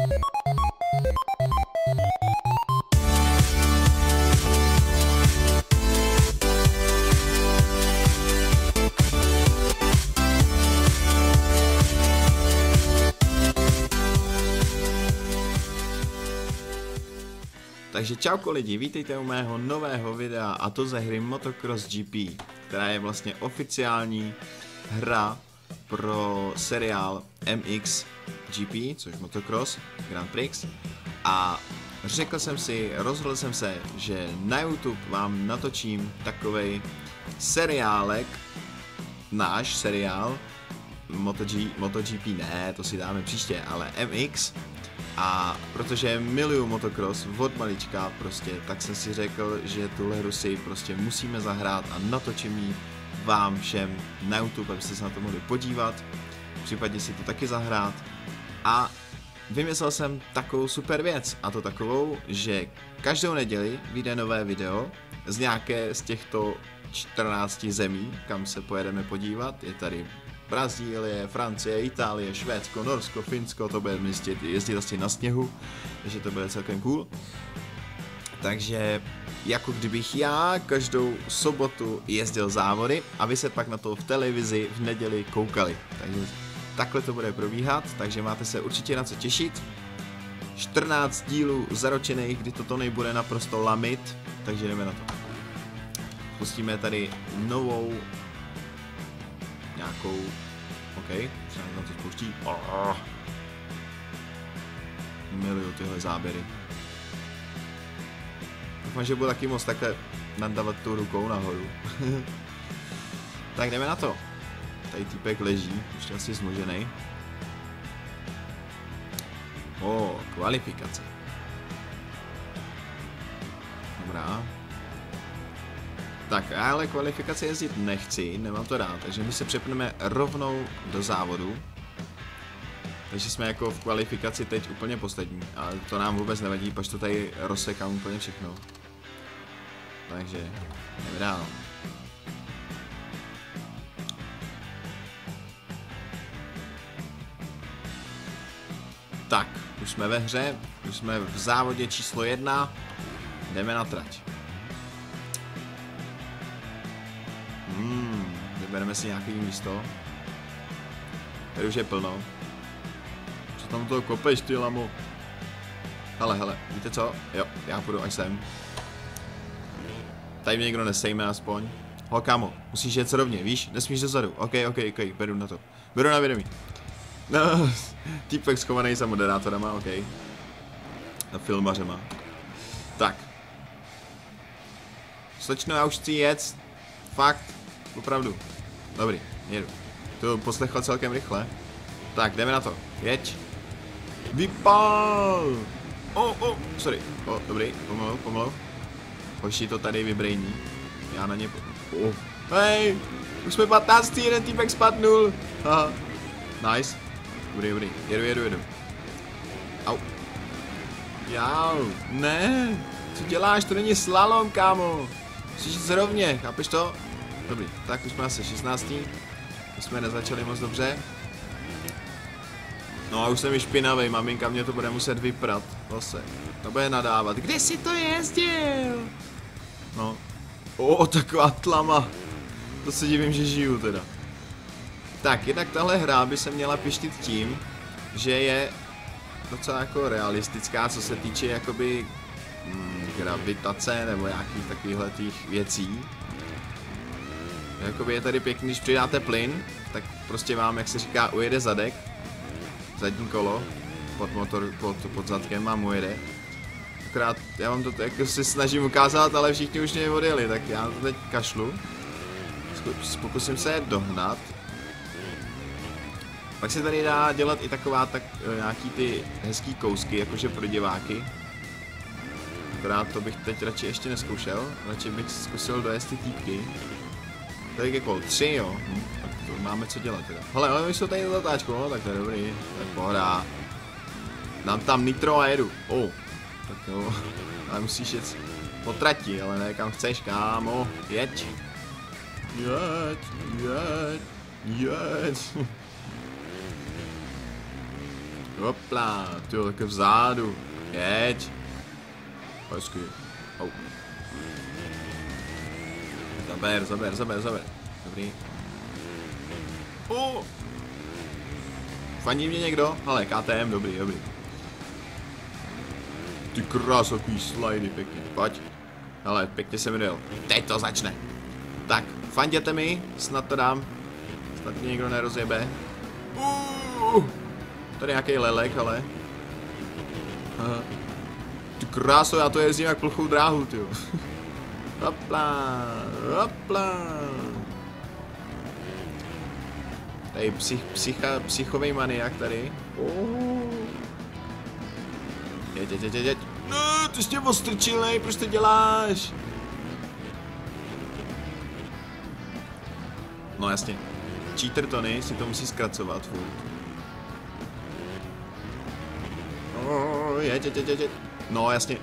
Takže čauko lidi, vítejte u mého nového videa a to ze hry Motocross GP, která je vlastně oficiální hra pro seriál MX GP, což Motocross Grand Prix. A rozhodl jsem se, že na YouTube vám natočím takovej seriálek, náš seriál, MotoGP ne, to si dáme příště, ale MX. A protože miluju motocross od malička prostě, tak jsem si řekl, že tuhle hru si prostě musíme zahrát a natočím ji vám všem na YouTube, abyste se na to mohli podívat, případně si to taky zahrát. A vymyslel jsem takovou super věc, a to takovou, že každou neděli vyjde nové video z nějaké z těchto 14 zemí, kam se pojedeme podívat. Je tady Brazílie, Francie, Itálie, Švédsko, Norsko, Finsko, to bude jezdit asi na sněhu, takže to bude celkem cool. Takže jako kdybych já každou sobotu jezdil závody a vy se pak na to v televizi v neděli koukali. Takže takhle to bude probíhat, takže máte se určitě na co těšit. 14 dílů zaručených, kdy toto nebude naprosto lamit, takže jdeme na to. Pustíme tady novou nějakou, OK, se nám to spouští. Miluju tyhle záběry. Doufám, že budu taky moc takhle nadávat tou rukou nahoru. Tak jdeme na to. Tady týpek leží, ještě asi zmožený. Kvalifikace. Dobrá. Tak, ale kvalifikaci jezdit nechci, nemám to rád, takže my se přepneme rovnou do závodu. Takže jsme jako v kvalifikaci teď úplně poslední, ale to nám vůbec nevadí, pač to tady rozsekám úplně všechno. Takže, jdeme dál. Tak, už jsme ve hře, už jsme v závodě číslo 1, jdeme na trať. Vybereme si nějaký místo. Tady už je plno. Co tam toho kopeš, ty lamo? Hele, víte co? Jo, já půjdu až sem. Tady mě někdo nesejme aspoň. Ho, kámo, musíš jet rovně, víš? Nesmíš dozadu. OK, beru na to. Beru na vědomí. No, týpek schovaný za moderátorama, OK. A filmařema. Tak. Slečno, já už chci jet. Fakt. Opravdu. Dobrý, jedu. To poslechla celkem rychle. Tak, jdeme na to. Jeď. Vypal! Sorry. Dobrý, pomalu. Hoši to tady vybrejní. Já na ně hej! Už jsme 15. jeden týpek spadnul. Haha. Nice. Dobrý. Jedu. Au. Jau. Ne. Co děláš? To není slalom, kámo. Musíš jít zrovně, chápeš to? Dobrý, tak už jsme asi 16. Už jsme nezačali moc dobře. No a už jsem i špinavý, maminka mě to bude muset vyprat. Zase, to bude nadávat. Kde jsi to jezdil? No. Taková tlama. To se divím, že žiju teda. Tak, jednak tahle hra by se měla pištit tím, že je docela jako realistická, co se týče jakoby gravitace nebo nějakých takovýchhle těch věcí. Jakoby je tady pěkný, když přidáte plyn, tak prostě vám, jak se říká, ujede zadek. Zadní kolo pod motor, pod zadkem mám ujede. Akorát já vám to jako si snažím ukázat, ale všichni už mě odjeli, tak já to teď kašlu. Pokusím se dohnat. Pak se tady dá dělat i taková nějaký ty hezký kousky, jakože pro diváky. Akorát to bych teď radši ještě neskoušel, radši bych zkusil dojet ty týpky. Tady je kol 3, jo. Tak to máme co dělat teda. Hele, ale jsou tady na zatáčku, no, tak to je dobrý. Tak pohoda. Dám tam nitro a jedu. Tak jo. Ale musíš jet po trati, ale ne kam chceš, kámo. Jeď. Hopla, ty tak vzadu. Jeď. Hezky. Oh. Zaber. Dobrý. Fandí mě někdo? Ale KTM, dobrý. Ty krásový slidy, pěkně, pojď. Ale pěkně jsem jel. Teď to začne. Tak, fanděte mi, snad to dám. Snad mě někdo nerozjebe. Tady nějaký lelek, ale. Ty kráso, já to jezdím jak plochou dráhu, ty. Hopla. Tady psychovej maniak tady. Jeď. No, ty jsi mě ostrčilej, proč to děláš? No jasně. Cheater Tony si to musí zkracovat furt. Jeď. No jasně.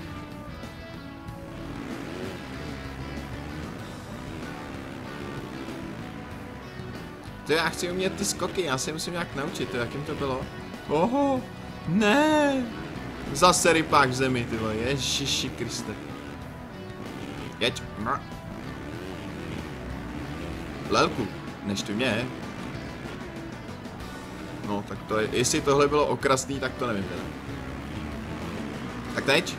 To já chci umět ty skoky, já se musím nějak naučit, to jakým to bylo. Oho, ne. Zase rypák v zemi, ty vole, Ježiši Kriste. Jeď. Lelku, než tu mě. No, tak to je, jestli tohle bylo okrasný, tak to nevím teda. Tak teď.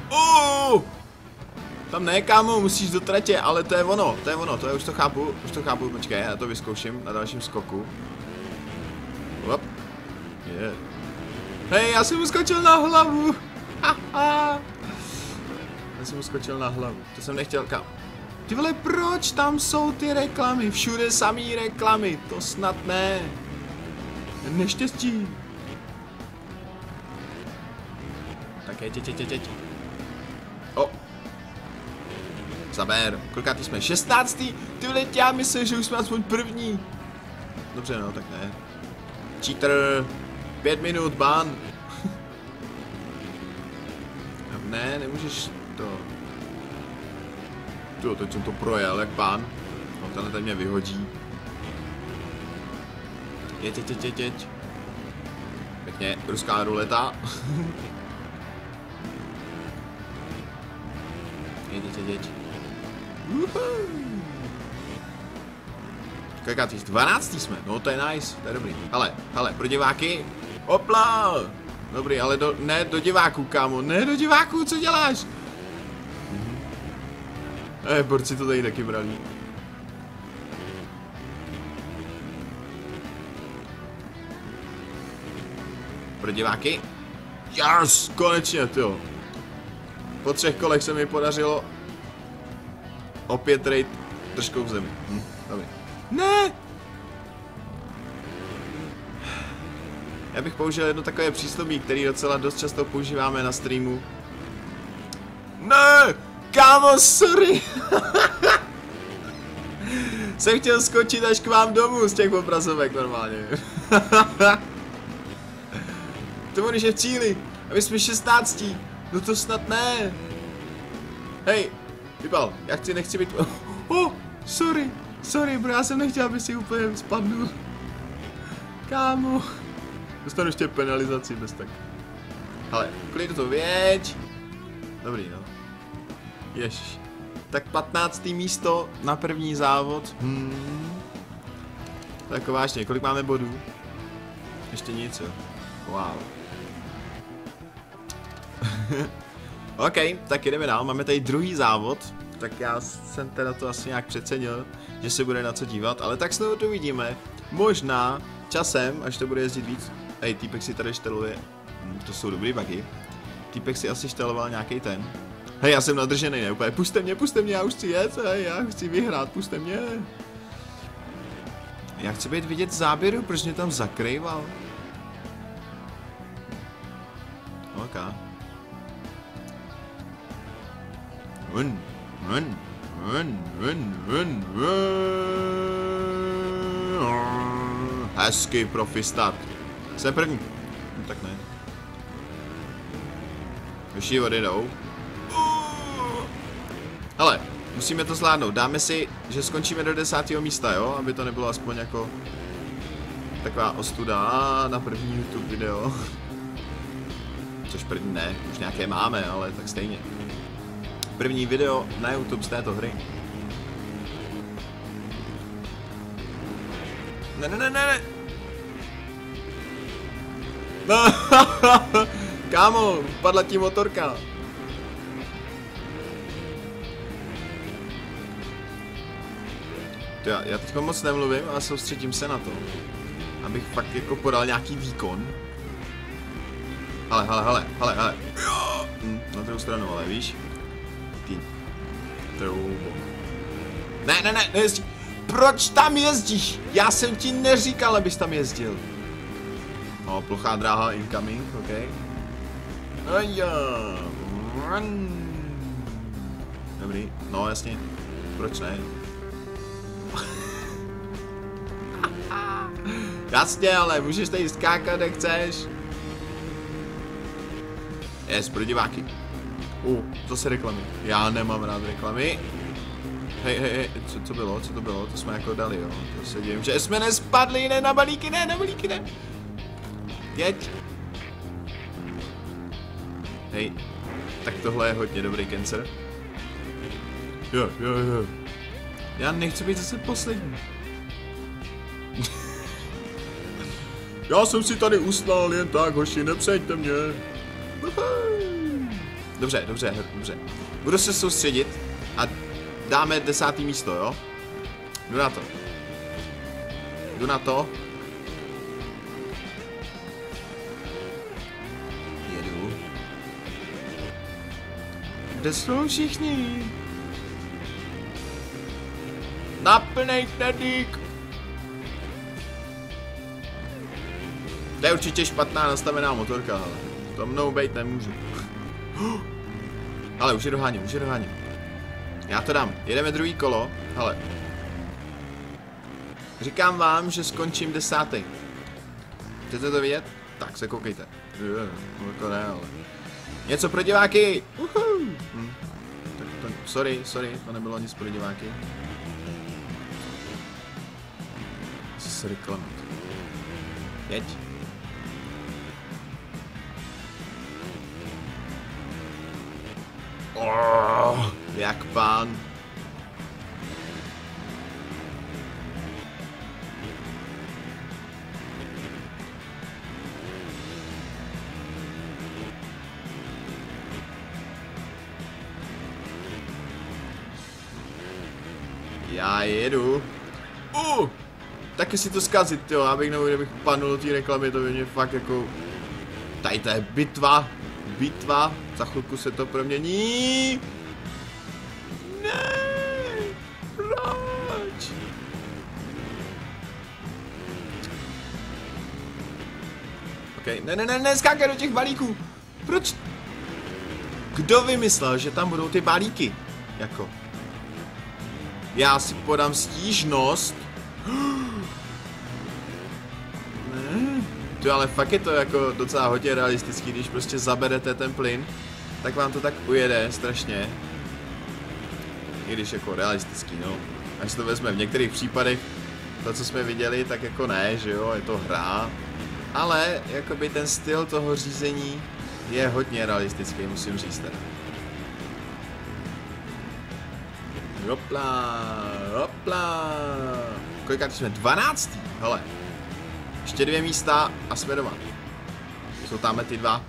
Tam ne, kámo, musíš do tratě, ale to je ono, to je, už to chápu, počkej, já to vyzkouším na dalším skoku. Hop. Yeah. Hej, já jsem mu skočil na hlavu. Já jsem mu skočil na hlavu, to jsem nechtěl, kam. Ty vole, proč tam jsou ty reklamy, všude samý reklamy, to snad ne. Neštěstí. Tak jeď. Zaber, kolikátý jsme? 16. Ty vole, já myslím, že už jsme aspoň první. Dobře, no, tak ne. Cheater. 5 minut, ban. Ne, nemůžeš to. Jo, teď jsem to projel, jak ban. No, tenhle tady mě vyhodí. Jeď. Pěkně, ruská ruleta. Jeď. Kolikátý? 12. jsme, no to je nice, to je dobrý. Hele, pro diváky. Hopla! Dobrý, ale ne do diváků, kámo, ne do diváků, co děláš? Borci to tady taky brali. Pro diváky. Yes, konečně, tyjo. Po 3 kolech se mi podařilo opět rejt držkou v zemi. Dobrý. Ne! Já bych použil jedno takové přísloví, který docela dost často používáme na streamu. Ne! Kámo, sorry! Jsem chtěl skočit až k vám domů z těch obrazovek normálně. To když je v cíli. A my jsme 16. No to snad ne. Hej, vypal, nechci být... Sorry, bro, já jsem nechtěl, aby si úplně spadnul. Kámo. Dostanu ještě penalizaci bez tak. Ale, klid to věď. Dobrý, no. Ježiš. Tak 15. místo na první závod. Tak jako vážně, kolik máme bodů? Ještě nic, jo. Wow. OK, tak jdeme dál, máme tady druhý závod. Tak já jsem teda to asi nějak přecenil, že se bude na co dívat, ale tak znovu to uvidíme. Možná časem, až to bude jezdit víc. Hej, týpek si tady šteluje. To jsou dobrý bugy. Týpek si asi šteloval nějaký ten. Hej, já jsem nadržený, ne úplně. Puste mě, já už chci jet, hej, já chci vyhrát, puste mě. Já chci být vidět záběru, proč mě tam zakrýval. OK. Hezky, profi start. Jsem první. No, tak ne. Vyšší vody jdou. Hele, musíme to zvládnout. Dáme si, že skončíme do 10. místa, jo? Aby to nebylo aspoň jako taková ostuda na první YouTube video. Což první ne, už nějaké máme, ale tak stejně. První video na YouTube z této hry. Ne. Kámo, padla ti motorka. Já teď moc nemluvím, ale soustředím se na to. Abych fakt jako podal nějaký výkon. Hele. Na druhou stranu, ale víš? Ty troubo. Ne, nejezdí. Proč tam jezdíš? Já jsem ti neříkal, abys tam jezdil. No, plochá dráha incoming, ok. Dobrý, no jasně. Proč ne? Jasně, ale můžeš tady skákat, jak chceš. Pro diváky. Zase reklamy. Já nemám rád reklamy. Hej, co bylo? Co to bylo? To jsme jako dali, jo. To se divím, že jsme nespadli, ne na balíky, ne. Jeď. Hej, tak tohle je hodně dobrý cancer. Jo. Já nechci být zase poslední. Já jsem si tady usnal jen tak, hoši, nepřejte mě. Dobře. Budu se soustředit a dáme 10. místo, jo? Jdu na to. Jedu. Kde jsou všichni? Na plnej knedlík. To je určitě špatná nastavená motorka, ale to mnou bejt nemůžu. Ale už je doháním. Já to dám. Jedeme druhý kolo. Hele. Říkám vám, že skončím 10. Chcete to vidět? Tak se koukejte. No to ne, ale. Něco pro diváky! Tak to, sorry, to nebylo nic pro diváky. Chci se reklamat. Jeď. Jak pán. Já jedu. Taky si to zkazit, jo, abych nebo kdybych padnul do té reklamy, to by mě fakt jako... Tady to je bitva, za chvilku se to promění. Ne, proč? Ok, ne, skákej do těch balíků. Proč? Kdo vymyslel, že tam budou ty balíky? Jako... Já si podám stížnost. Ne. To ale fakt je to jako docela hodně realistický, když prostě zaberete ten plyn, tak vám to tak ujede strašně. I když jako realistický, no. Až to vezme v některých případech, to co jsme viděli, tak jako ne, že jo, je to hra. Ale jakoby ten styl toho řízení je hodně realistický, musím říct teda. Hopla. Kolikrát jsme? 12. Hele. Ještě 2 místa a jsme doma. Jsou tam ty 2.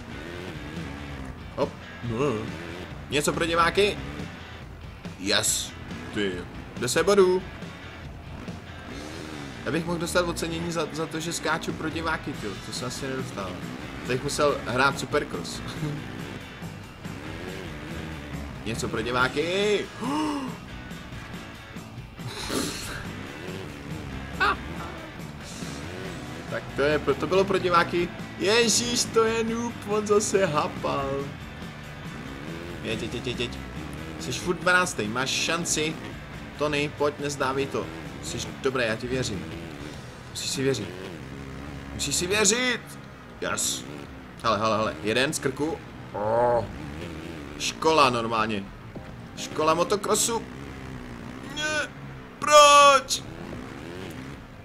Hop. Něco pro diváky? Yes. Ty. 10 bodů. Já bych mohl dostat ocenění za to, že skáču pro diváky, ty. To se asi nedostává. Teď musel hrát Supercross. Něco pro diváky. Tak to bylo pro diváky. Ježíš, to je noob, on zase hapal. Jeď. Jsi furt 12. Máš šanci. Tony, pojď, nezdávej to. Jsi dobré, já ti věřím. Musíš si věřit. Yes. Hele, jeden z krku. Škola normálně. Škola motokrosu. Ne, proč?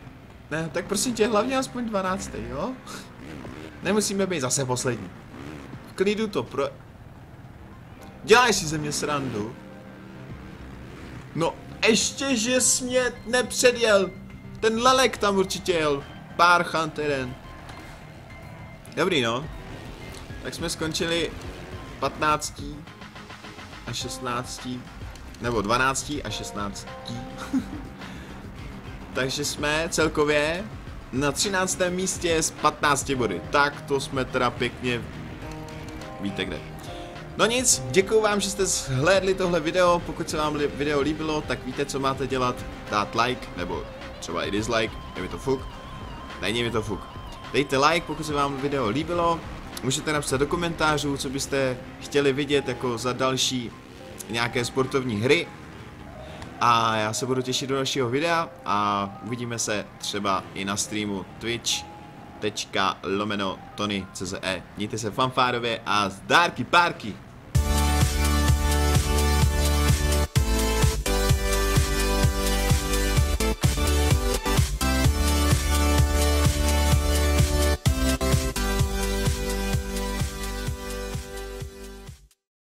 Ne, tak prosím tě, hlavně aspoň 12, jo? Nemusíme být zase poslední. klidu to pro... Děláš si ze mě srandu? No, ještě, že jsi mě nepředjel. Ten Lelek tam určitě jel. Pár Hunteren. Dobrý, no. Tak jsme skončili 15. a 16. Nebo 12. a 16. Takže jsme celkově na 13. místě s 15 body. Tak to jsme teda pěkně... Víte kde. No nic, děkuju vám, že jste zhlédli tohle video. Pokud se vám video líbilo, tak víte, co máte dělat. Dát like, nebo třeba i dislike. Je mi to fuk. Není mi to fuk. Dejte like, pokud se vám video líbilo. Můžete napsat do komentářů, co byste chtěli vidět jako za další nějaké sportovní hry. A já se budu těšit do dalšího videa a uvidíme se třeba i na streamu twitch.com/Tony.cze. Mějte se fanfárově a zdárky párky!